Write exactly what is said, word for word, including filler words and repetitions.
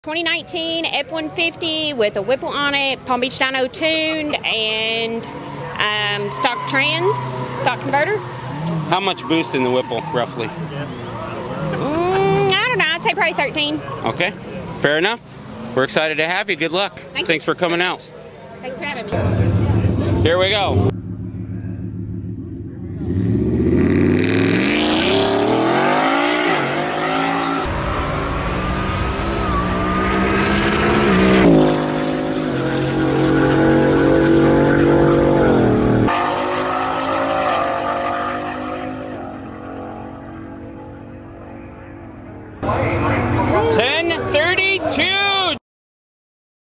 twenty nineteen F one fifty with a Whipple on it, Palm Beach Dyno Tuned, and um, stock trans, stock converter. How much boost in the Whipple, roughly? Mm, I don't know, I'd say probably thirteen. Okay, fair enough. We're excited to have you. Good luck. Thank Thanks you. for coming out. Thanks for having me. Here we go.